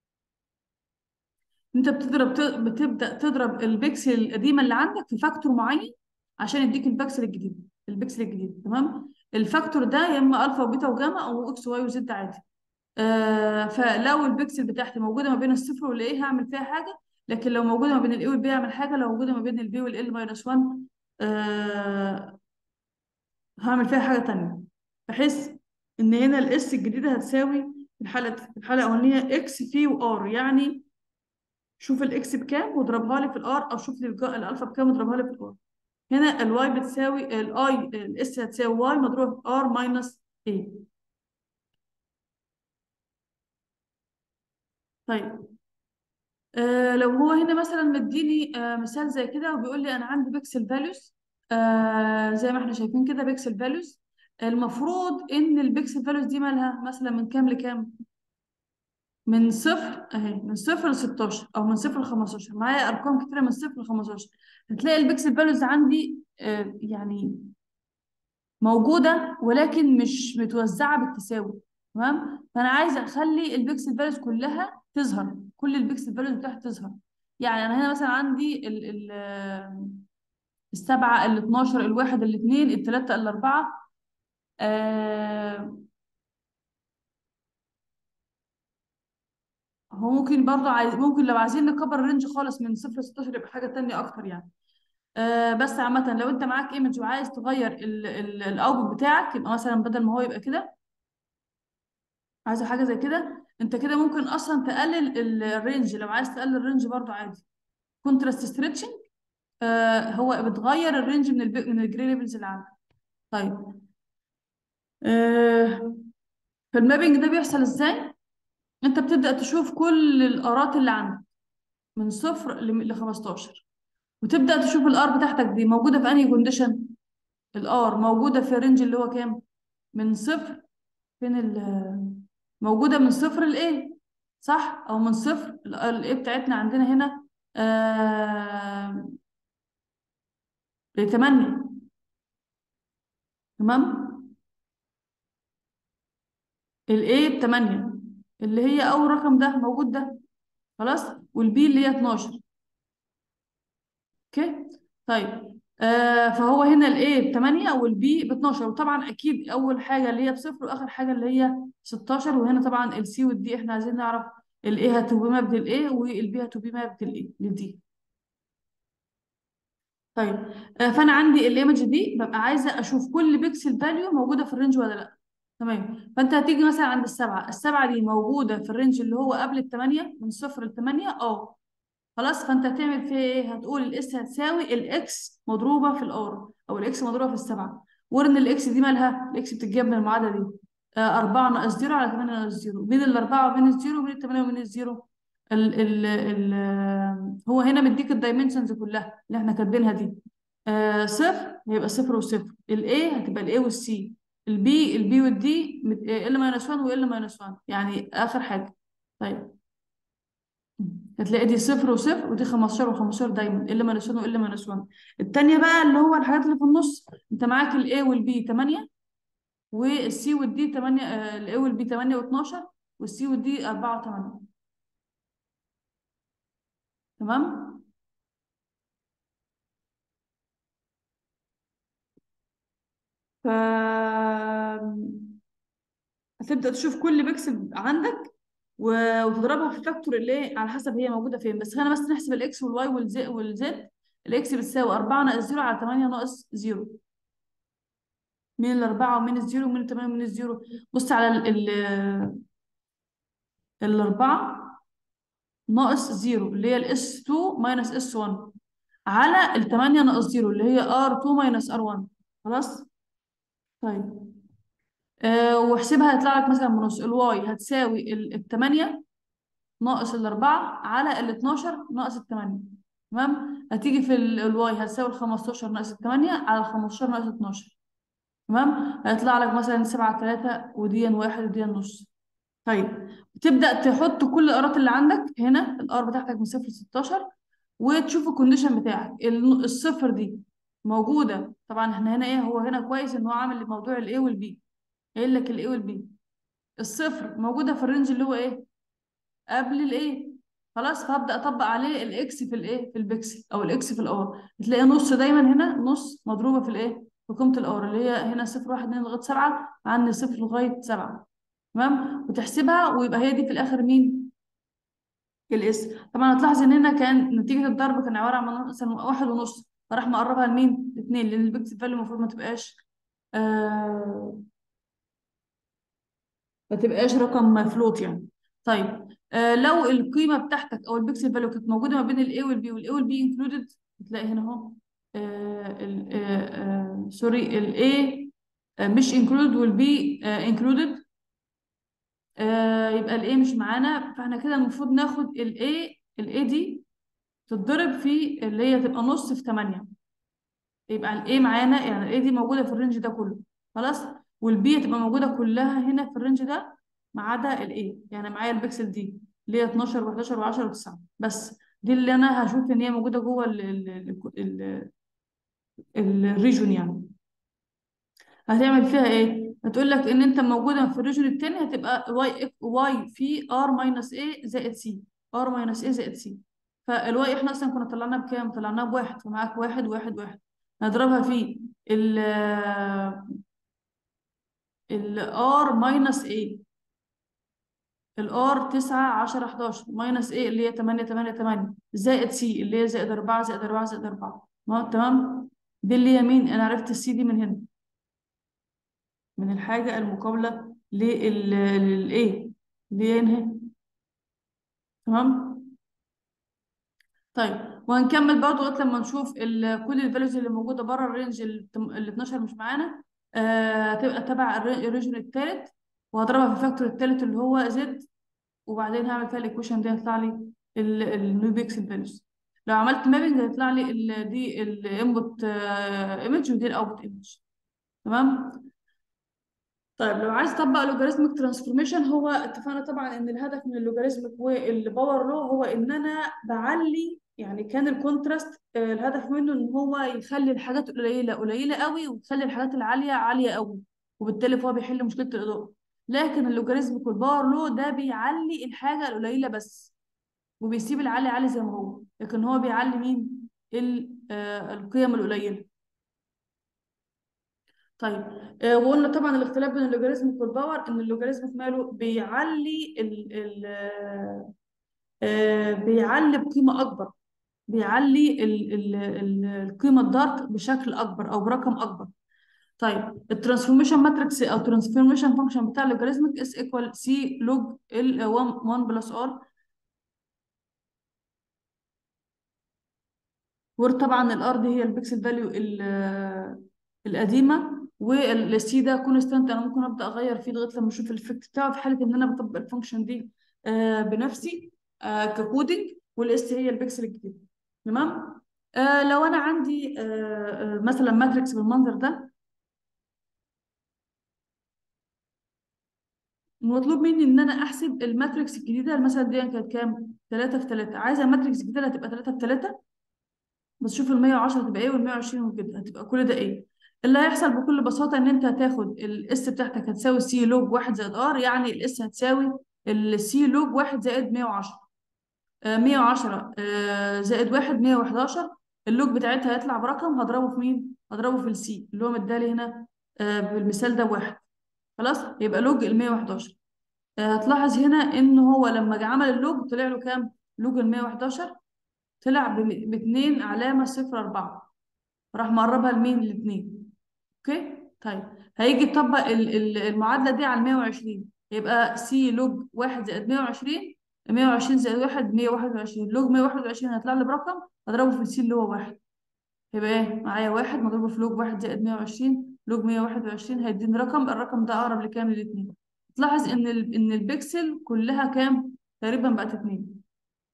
انت بتبدا تضرب البكسل القديمه اللي عندك في فاكتور معين عشان يديك البكسل الجديد. تمام. الفاكتور ده يا اما الفا وبيتا وجاما او اكس واي وزد عادي. فلو البكسل بتاعتي موجوده ما بين الصفر والايه هعمل فيها حاجه، لكن لو موجوده ما بين الاي والبي هعمل حاجه، لو موجوده ما بين البي والال ماينس 1 آه هعمل فيها حاجه تانيه. بحيث ان هنا الاس الجديده هتساوي في الحاله الاولانيه اكس في وار. يعني شوف الاكس بكام واضربها لي في الار، او شوف لي الالفا بكام واضربها لي في الار. هنا الواي بتساوي الاي، الاس هتساوي واي مضروب في ار ماينس اي. طيب لو هو هنا مثلا مديني مثال زي كده وبيقول لي انا عندي بيكسل فاليوز زي ما احنا شايفين كده بيكسل فاليوز. المفروض ان البيكسل فاليوز دي مالها مثلا من كام لكام؟ من صفر اهي، من صفر ل 16 او من صفر ل 15. معايا ارقام كتيره من صفر ل 15. هتلاقي البيكسل فاليوز عندي يعني موجودة ولكن مش متوزعة بالتساوي. تمام. فأنا عايزة أخلي البيكسل فاليوز كلها تظهر، كل البيكسل فاليوز بتاعتها تظهر. يعني أنا هنا مثلا عندي السبعة، ال 12، الواحد، الاثنين، الثلاثة، الأربعة. آه هو ممكن برضه ممكن لو عايزين نكبر الرينج خالص من صفر ل 16 يبقى حاجة تانية أكتر يعني. بس عامة لو أنت معاك ايمج وعايز تغير الأوتبوت بتاعك، يبقى مثلا بدل ما هو يبقى كده، عايزه حاجه زي كده، انت كده ممكن اصلا تقلل الرينج. لو عايز تقلل الرينج برضو عادي. كونتراست ستريتشنج هو بتغير الرينج من الجري ليفلز اللي عندك. طيب آه فالمابينج ده بيحصل ازاي؟ انت بتبدأ تشوف كل الارات اللي عندك من صفر ل 15، وتبدأ تشوف الار بتاعتك دي موجودة في انهي كونديشن. الار موجودة في الرينج اللي هو كام؟ من صفر، فين موجودة من صفر لايه، صح؟ او من صفر الايه بتاعتنا عندنا هنا ل 8. تمام. الايه ب 8 اللي هي اول رقم ده موجود ده، خلاص. والبي اللي هي 12. اوكي. طيب فهو هنا الاي ب 8 والبي ب 12، وطبعا اكيد اول حاجه اللي هي بصفر واخر حاجه اللي هي 16. وهنا طبعا السي والدي احنا عايزين نعرف الاي هتبقى مبدل الايه والبي هتبقى مبدل الايه للدي. طيب فانا عندي الايمج دي ببقى عايزه اشوف كل بيكسل فاليو موجوده في الرينج ولا لا. تمام. فانت هتيجي مثلا عند السبعه، السبعه دي موجوده في الرينج اللي هو قبل الثمانيه من صفر لثمانيه، اه. خلاص. فانت هتعمل فيها ايه؟ هتقول الاس هتساوي الاكس مضروبه في الار، او الاكس مضروبه في السبعه. وان الاكس دي مالها؟ الاكس بتتجاب من المعادله دي 4 ناقص 0 على 8 ناقص 0. مين الاربعه ومين الزيرو ومين الثمانيه ومين الزيرو؟ هو هنا مديك الدايمنشنز كلها اللي احنا كاتبينها دي. صفر هيبقى صفر وصفر، الاي هتبقى الاي والسي، البي والدي ال ماينس 1 وال ماينس 1 يعني اخر حاجه. طيب هتلاقي دي صفر وصفر، ودي 15 و15 دايما ال ماينس 1 وال ماينس 1. التانية بقى اللي هو الحاجات اللي في النص، انت معاك الاي والبي 8 والسي والدي 8، الاي والبي 8 و12 والسي والدي 4 و8. تمام. ف هتبدأ تشوف كل بيكسل عندك وتضربها في فاكتور اللي على حسب هي موجودة فين. بس خلينا بس نحسب الاكس والواي والزد. الاكس بتساوي 4 ناقص 0 على 8 ناقص 0. مين الأربعة ومين الزيرو ومين التمانية ومين الزيرو؟ بص على الأربعة ناقص زيرو اللي هي الاس 2 ماينس اس 1، على التمانية ناقص زيرو اللي هي ار 2 ماينس ار 1. خلاص. طيب واحسبها هيطلع لك مثلا بنص. الواي هتساوي التمانية ناقص الأربعة على ال 12 ناقص التمانية. تمام. هتيجي في الواي هتساوي ال 15 ناقص التمانية على ال 15 ناقص 12. تمام. هيطلع لك مثلا 7 3 ودي واحد ودي نص. طيب تبدأ تحط كل الارات اللي عندك هنا، الار بتاعتك من صفر ل 16، وتشوف الكونديشن بتاعك الصفر دي موجوده. طبعا احنا هنا ايه، هو هنا كويس ان هو عامل موضوع الاي والبي، قايل لك الاي والبي. الصفر موجوده في الرينج اللي هو ايه قبل الايه. خلاص. فهبدأ اطبق عليه الاكس في الايه في البكسل، او الاكس في الار. تلاقي نص دايما هنا، نص مضروبه في الايه في قيمه الار اللي هي هنا صفر 1 2 لغايه 7، عندي صفر لغايه 7. تمام. وتحسبها ويبقى هي دي في الاخر مين؟ الاس. طبعا هتلاحظ ان هنا كان نتيجه الضرب كان عباره عن مثلا واحد ونص، فراح مقربها لمين؟ لاثنين، لان البيكسل فاليو المفروض آه ما تبقاش رقم فلوت يعني. طيب لو القيمه بتاعتك او البيكسل فاليو كانت موجوده ما بين الاي والبي، والاي والبي انكلودد، هتلاقي هنا اهو سوري الاي مش انكلودد والبي انكلودد. يبقى الاي مش معانا، فاحنا كده المفروض ناخد الاي دي تتضرب في اللي هي تبقى نص في 8. يبقى الاي معانا يعني الاي دي موجوده في الرينج ده كله. خلاص. والبي هتبقى موجوده كلها هنا في الرينج ده ما عدا الاي. يعني معايا البكسل دي اللي هي 12 و11 و10 و9 بس، دي اللي انا هشوف ان هي موجوده جوه الريجون يعني. هتعمل فيها ايه؟ هتقول لك ان انت موجوده في الريجون التاني هتبقى واي في ار ماينس اي زائد سي، ار ماينس اي زائد سي. فالواي احنا اصلا كنا طلعناها بكام؟ طلعناها بواحد، فمعاك واحد واحد واحد. هنضربها في الار ماينس اي. الار 9 10 11 ماينس اي اللي هي 8 8 8 زائد سي اللي هي زائد 4 زائد 4 زائد 4. تمام. دي اللي هي مين؟ انا عرفت السي دي من هنا، من الحاجة المقابلة للايه اللي هي هنا. تمام. طيب وهنكمل برضه لغايه لما نشوف كل الفاليوز اللي موجوده بره الرينج ال 12 مش معانا، تبقى تبع الريجن الثالث. وهضربها في الفاكتور التالت اللي هو زد، وبعدين هعمل فيها الايكويشن دي هيطلع لي النيو بيكسل فاليوز. لو عملت مابنج هيطلع لي دي الانبوت ايمج ودي الاوتبوت ايمج. تمام. طيب لو عايز اطبق لوجاريتمك ترانسفورميشن، هو اتفقنا طبعا ان الهدف من اللوجاريتمك والباور لو هو ان انا بعلي، يعني كان الكونتراست الهدف منه ان هو يخلي الحاجات القليله قليله قوي ويخلي الحاجات العاليه عاليه قوي، وبالتالي فهو بيحل مشكله الاضاءه. لكن اللوجاريتمك والباور لو ده بيعلي الحاجه القليله بس، وبيسيب العالي عالي زي ما هو، لكن هو بيعلي مين؟ القيم القليله. طيب وقلنا طبعا الاختلاف بين اللوجاريتمك والباور ان اللوجاريتمك ماله بيعلي بيعلي بقيمه اكبر، بيعلي القيمه الدارك بشكل اكبر او برقم اكبر. طيب الترانسفورميشن ماتريكس او ترانسفورميشن فانكشن بتاع اللوجاريتمك اس ايكوال سي لوج ال 1 بلس ار، وطبعا الار دي هي البيكسل فاليو القديمه، والسي ده كونستانت انا ممكن ابدا اغير فيه لغايه لما اشوف الافكت بتاعه في حاله ان انا بطبق الفانكشن دي بنفسي ككودنج، والاس هي البيكسل الجديد. تمام. لو انا عندي مثلا ماتريكس بالمنظر ده، مطلوب مني ان انا احسب الماتريكس الجديده. مثلا دي كانت كام؟ 3 في 3. عايزه الماتريكس الجديده هتبقى 3 في 3، بس شوف ال 110 تبقى ايه وال 120 وكده هتبقى كل ده ايه. اللي هيحصل بكل بساطه ان انت هتاخد الاس بتاعتك هتساوي سي لوج 1 زائد ار، يعني الاس هتساوي السي لوج 1 زائد 110. 110 زائد 1 111. اللوج بتاعتها هيطلع برقم هضربه في مين؟ هضربه في السي اللي هو مدالي هنا بالمثال ده بواحد. خلاص يبقى لوج ال 111. هتلاحظ هنا ان هو لما جه عمل اللوج طلع له كام؟ لوج ال 111 طلع ب 2 علامه 0.4، راح مقربها لمين؟ الاثنين. اوكي. طيب هيجي يطبق المعادله دي على 120، يبقى سي لوج 1 زائد 120، 120 زائد 1 121. لوج 121 هيطلع لي برقم اضربه في السي اللي هو 1، يبقى ايه معايا؟ 1 مضروبه في لوج 1 زائد 120 لوج 121 هيديني رقم، الرقم ده اقرب لكام؟ للاثنين. تلاحظ ان ان البكسل كلها كام؟ تقريبا بقت 2.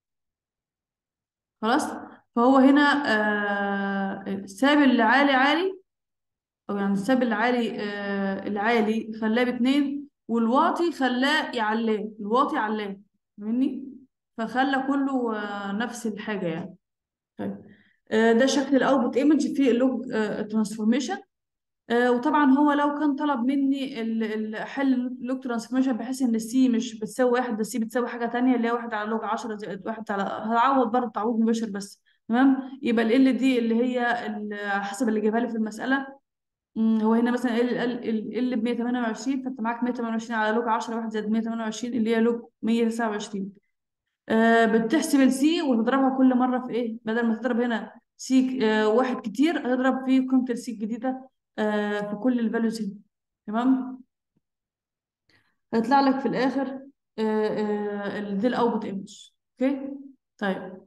خلاص. فهو هنا ساب اللي عالي عالي، او يعني ساب العالي العالي خلاه باتنين، والواطي خلاه يعلاه، الواطي علاه. فاهمني؟ فخلى كله نفس الحاجه يعني. طيب ده شكل الاوتبوت ايمج في اللوج ترانسفورميشن. وطبعا هو لو كان طلب مني حل اللوج ترانسفورميشن بحيث ان السي مش بتساوي واحد، ده السي بتساوي حاجه تانية اللي هي واحد على لوج 10 زائد واحد على، هعوض برضه تعويض مباشر بس. تمام. يبقى ال دي اللي هي حسب اللي جايبها لي في المساله. هو هنا مثلا ال ب 128، فانت معاك 128 على لوج 10 واحد زائد 128 اللي هي لوج 129. بتحسب السي وتضربها كل مره في ايه؟ بدل ما تضرب هنا سي واحد كتير هتضرب في قيمه السي الجديده في كل الفاليوز هنا. تمام. هيطلع لك في الاخر دي الاوتبوت ايمج. اوكي. طيب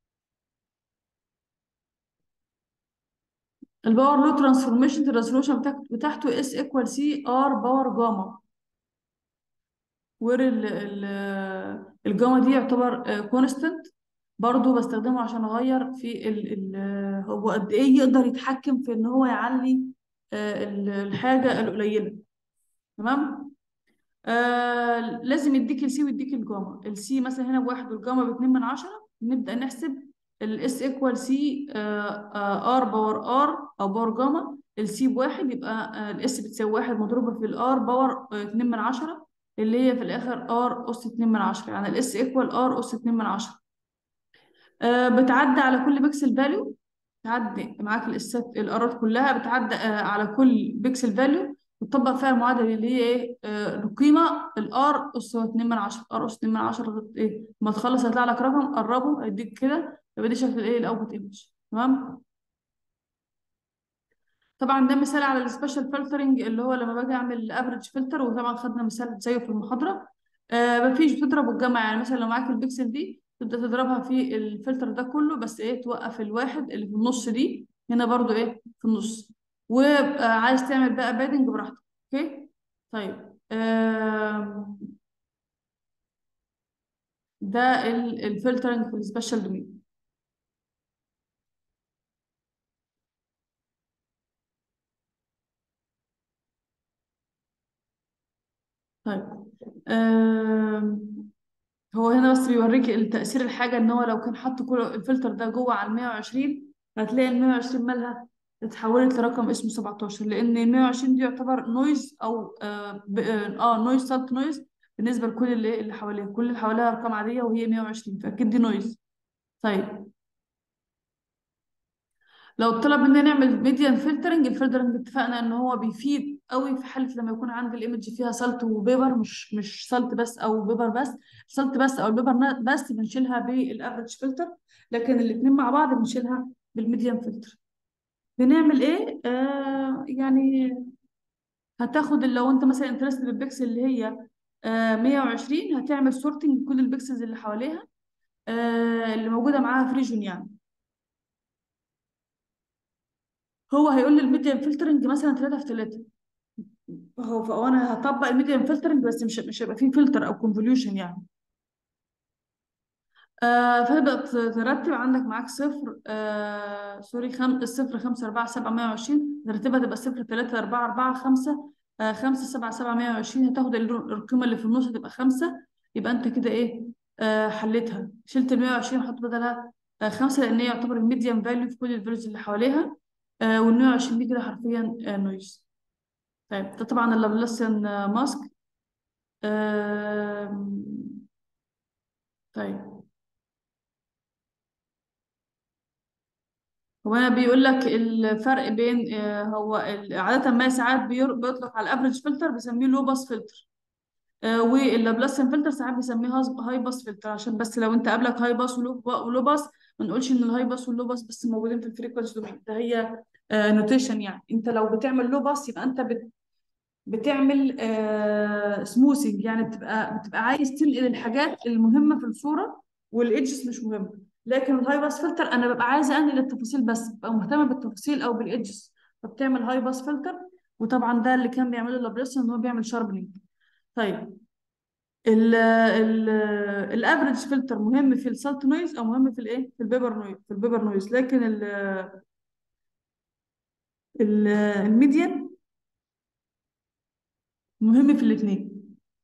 الباور لو ترانسفورميشن الريزولوشن بتاعته اس ايكوال سي ار باور جاما، وير الجاما دي يعتبر كونستنت، برضو بستخدمه عشان اغير في هو قد ايه يقدر يتحكم في ان هو يعلي الحاجه القليله. تمام. لازم يديك السي ويديك الجاما. السي مثلا هنا بواحد والجاما باتنين من عشرة، نبدأ نحسب الاس ايكوال سي ار باور ار او باور جاما. السي بواحد يبقى الاس بتساوي واحد مضروبة في الار باور اتنين من عشرة اللي هي في الاخر ار اس اتنين من عشرة، يعني الاس ايكوال ار اس اتنين من عشرة. بتعدي على كل بيكسل فاليو، تعدي معاك الاسات الارات كلها بتعدي على كل بيكسل فاليو وتطبق فيها المعادله اللي هي ايه؟ القيمه الار اس 2 من 10، ار اس 2 من 10 لغايه ايه ما تخلص هيطلع لك رقم قربه هيديك كده، يبقى دي شكل ايه؟ الاوتبوت ايمج. تمام. طبعا ده مثال على السبيشال فلترنج اللي هو لما باجي اعمل افريج فلتر، وطبعا خدنا مثال زيه في المحاضره. مفيش بتضرب والجمع، يعني مثلا لو معاك البكسل دي تبدا تضربها في الفلتر ده كله، بس ايه توقف الواحد اللي في النص دي هنا برضو ايه في النص، وعايز تعمل بقى بادنج براحتك. اوكي. طيب آم، ده الفلترنج في السبيشال دومين. طيب. آم، هو هنا بس بيوريك التأثير الحاجة، ان هو لو كان حط كل الفلتر ده جوه على ال 120 هتلاقي ال 120 مالها اتحولت لرقم اسمه 17، لان ال 120 دي يعتبر نويز او نويز سالت نويز بالنسبة لكل اللي حواليها، كل اللي حواليها ارقام عادية وهي 120، فاكيد دي نويز. طيب، لو طلب مننا نعمل ميديان فلترنج، الفلترنج اتفقنا ان هو بيفيد قوي في حاله لما يكون عندي الايمج فيها سالت وبيبر، مش سالت بس او بيبر بس. سالت بس او البيبر بس بنشيلها بالافريج فلتر، لكن الاثنين مع بعض بنشيلها بالميديان فلتر. بنعمل ايه؟ يعني هتاخد لو انت مثلا انترست بالبكسل اللي هي 120، هتعمل سورتنج كل البكسلز اللي حواليها اللي موجوده معاها في ريجون يعني. هو هيقول لي الميديان فلترنج مثلا 3 في 3. فهو انا هطبق الميديم فلترنج، بس مش هيبقى فيه فلتر او كونفوليوشن يعني. فتبدأ ترتب عندك معاك صفر، سوري، الصفر 5 4 7 120، ترتيبها تبقى صفر 3 4 4 5 5 7 7 120. هتاخد القيمة اللي في النص تبقى 5. يبقى انت كده ايه؟ حليتها، شلت ال 120 حط بدلها 5، لان هي يعتبر الميديم فاليو في كل الفاليوز اللي حواليها. وال 120 دي كده حرفيا نويز. طيب، ده طبعا اللابلاسيان ماسك. آم، طيب، هو انا بيقول لك الفرق بين هو عاده ما ساعات بيطلق على الافريج فلتر بيسميه لو باس فلتر، واللابلاسيان فلتر ساعات بيسميه هاي باس فلتر، عشان بس لو انت قابلك هاي باس ولو باس ما نقولش ان الهاي باس واللو باس بس موجودين في الفريكونسي دومين ده، هي نوتيشن يعني. انت لو بتعمل لو باس يبقى انت بتعمل سموثنج، يعني بتبقى عايز تنقل الحاجات المهمه في الصوره والايدجز مش مهمه. لكن الهاي باس فلتر انا ببقى عايزه انقل التفاصيل بس، ببقى مهتمه بالتفاصيل او بالايدجز، فبتعمل هاي باس فلتر. وطبعا ده اللي كان بيعمله لابريس ان هو بيعمل شاربنينج. طيب، ال ال الافريج فلتر مهم في السالت نويز او مهم في الايه، في البيبر نويز، لكن الميديان مهم في الاثنين.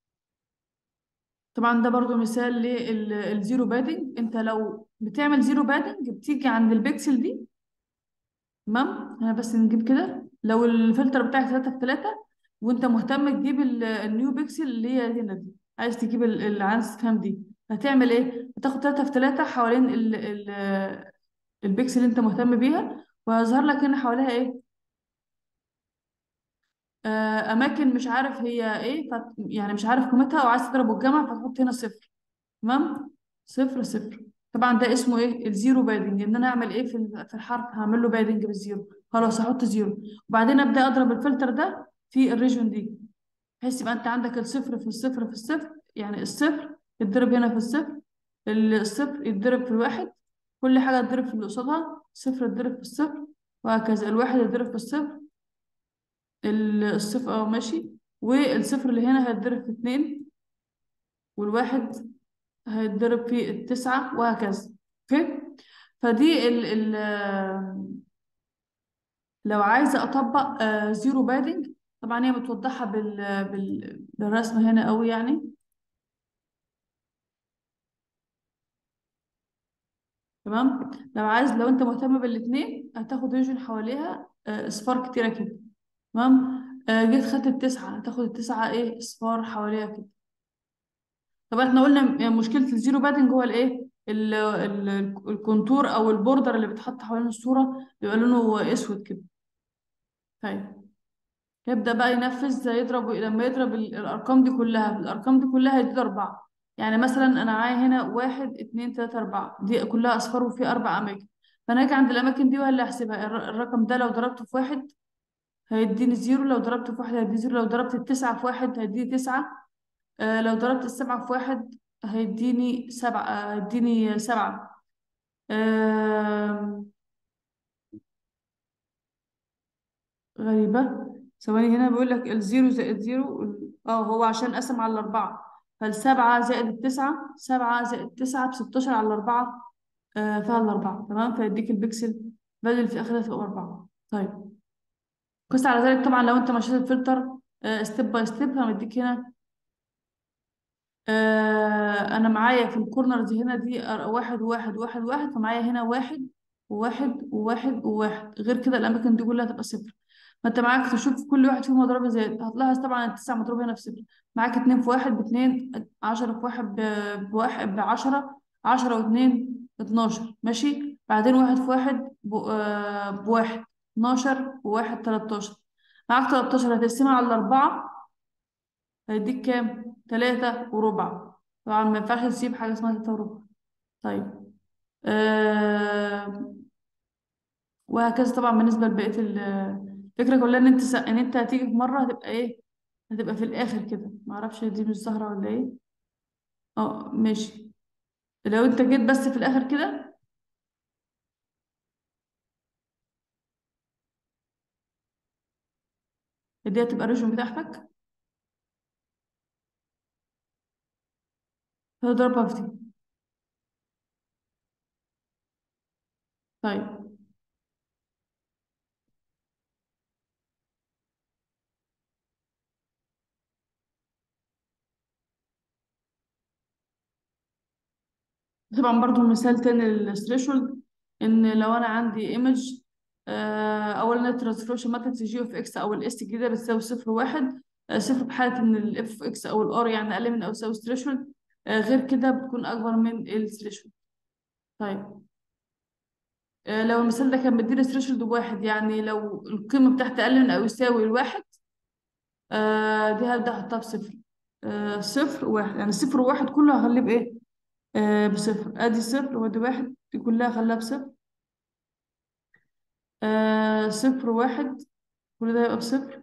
طبعا ده برضو مثال للزيرو بادنج. انت لو بتعمل زيرو بادنج بتيجي عند البكسل دي. تمام، انا بس نجيب كده لو الفلتر بتاعك 3 في 3 وانت مهتم تجيب النيو بيكسل اللي هي هنا دي، عايز تجيب اللي عايز تفهم دي، هتعمل ايه؟ هتاخد 3 في 3 حوالين البيكسل اللي انت مهتم بيها، وهيظهر لك هنا حواليها ايه؟ اماكن مش عارف هي ايه، يعني مش عارف قيمتها وعايز تضرب الجمع، فتحط هنا صفر. تمام، صفر صفر. طبعا ده اسمه ايه؟ الزيرو بادنج، ان انا اعمل ايه في الحرف، هعمل له بادنج بالزيرو. خلاص هحط زيرو، وبعدين ابدا اضرب الفلتر ده في الريجون دي، بحيث يبقى انت عندك الصفر في الصفر في الصفر، يعني الصفر يتضرب هنا في الصفر، الصفر يتضرب في الواحد، كل حاجه تضرب في اللي قصادها، صفر يتضرب في الصفر، وهكذا الواحد يتضرب في الصفر، الصفر ماشي، والصفر اللي هنا هيتضرب في اتنين، والواحد هيتضرب في التسعة، وهكذا. اوكي. فدي لو عايزة أطبق زيرو بادنج، طبعا هي متوضحة بالرسمة هنا قوي يعني. تمام، لو أنت مهتم بالاتنين هتاخد ريجن حواليها أصفار كتيرة كده. تمام، جيت خدت التسعة، هتاخد التسعة إيه؟ أصفار حواليها كده. طبعا احنا قلنا مشكلة الزيرو بادنج هو الإيه؟ الكونتور أو البوردر اللي بيتحط حوالين الصورة بيبقى لونه أسود كده. طيب، يبدأ بقى ينفذ يضرب، لما يضرب الأرقام دي كلها هيدي أربعة. يعني مثلا أنا معايا هنا واحد اتنين تلاتة أربعة، دي كلها أصفار وفي 4 أماكن. فأنا أجي عند الأماكن دي ولا أحسبها؟ الرقم ده لو ضربته في واحد هيديني زيرو، لو ضربته في واحد هيديني زيرو، لو ضربت التسعة في واحد هيديني تسعة، لو ضربت السبعة في واحد هيديني سبعة، هيديني سبعة. آه غريبة. ثواني، هنا بيقول لك الزيرو زائد زيرو، اه هو عشان قسم على الأربعة، فالسبعة زائد التسعة، سبعة زائد تسعة ب16 على الأربعة، فيها الأربعة تمام، فيديك البكسل بدل اللي في آخرها تبقى أربعة. طيب قس على ذلك طبعا لو أنت مشيت الفلتر ستيب باي ستيب هنديك هنا. أنا معايا في الكورنرز هنا دي واحد وواحد وواحد وواحد، فمعايا هنا واحد وواحد وواحد وواحد، غير كده الأماكن دي كلها تبقى صفر. فانت معاك تشوف كل واحد فيهم مضروب ازاي، هتلاحظ طبعا التسع مضروب هنا في صفر. معاك اتنين في واحد باتنين، 10 في واحد بواحد ب10، 10 واتنين 12 ماشي. بعدين واحد في واحد بواحد، 12 وواحد 13. معاك 13 هتقسمها على الأربعة هيديك كام؟ 3 وربع. طبعا ما ينفعش تسيب حاجة اسمها 3 وربع. طيب آه وهكذا طبعا بالنسبة لبقية الفكرة كلها ان انت هتيجي في مرة هتبقى ايه، هتبقى في الاخر كده، معرفش دي مش ظاهرة ولا ايه. اه ماشي. لو انت جيت بس في الاخر كده، دي هتبقى الريجن بتاعتك، هتضربها في دي. طيب طبعا برضو مثال تاني للثريشولد، ان لو انا عندي ايمج اولا الترانسفورميشن ماتريكس جي اوف اكس او الاس الجديده بتساوي صفر واحد، صفر بحاله ان الاف اكس او الار يعني اقل من او يساوي الثريشولد، غير كده بتكون اكبر من الثريشولد. طيب لو المثال ده كان مديني ثريشولد بواحد، يعني لو القيمة بتاعتي أقل من أو يساوي الواحد، دي هبدأ أحطها بصفر. صفر واحد، يعني صفر وواحد كله هخليه بإيه؟ بصفر. أدي صفر وأدي واحد، دي كلها هخليها بصفر. صفر واحد كل ده يبقى بصفر.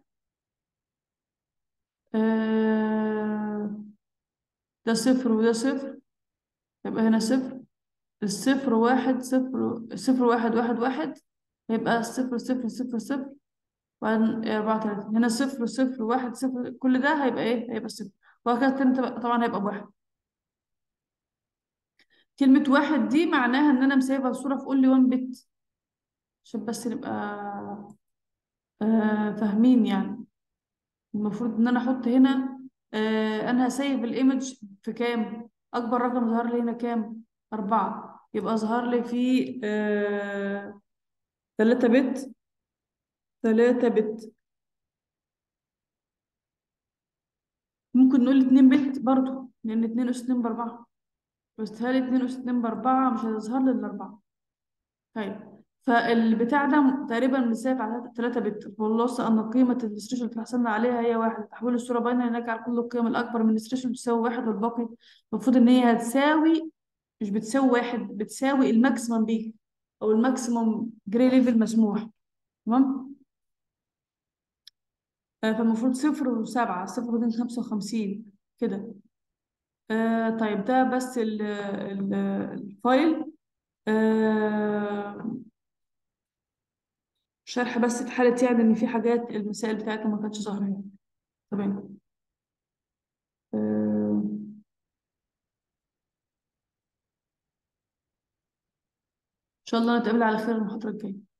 آه ده صفر وده صفر، يبقى هنا صفر. الصفر واحد صفر، صفر واحد واحد واحد، يبقى صفر صفر صفر صفر. وبعدين 34 هنا صفر صفر واحد صفر، كل ده هيبقى ايه؟ هيبقى صفر. وهكذا التاني طبعا هيبقى بواحد. كلمة واحد دي معناها ان انا مسايبة الصورة في only one bit، عشان بس نبقى فاهمين يعني. المفروض ان انا احط هنا انا هسيب الايمج في كام؟ اكبر رقم ظهر لي هنا كام؟ 4، يبقى ظهر لي في 3 بت، 3 بت. ممكن نقول 2 بت برضو، لان 2 أس 2 ب4، بس هل 2 أس 2 ب4 مش هتظهر لي الأربعة. طيب فالبتاع ده تقريبا مساف على 3 بت، واللص أن قيمة الاستريشن اللي حصلنا عليها هي واحد. تحويل الصورة باينري نجعل كل القيم الأكبر من الاستريشن تساوي واحد، والباقي المفروض إن هي هتساوي، مش بتساوي واحد، بتساوي الماكسيمم بيه، أو الماكسيمم جري ليفل مسموح. تمام. فالمفروض 0 و7، 0 و55 كده. طيب ده بس الفايل. آه شرح بس في حالة يعني إن في حاجات المسائل بتاعتنا ما كانتش ظاهرة يعني. تمام. إن شاء الله نتقابل على خير المحاضرة الجاية.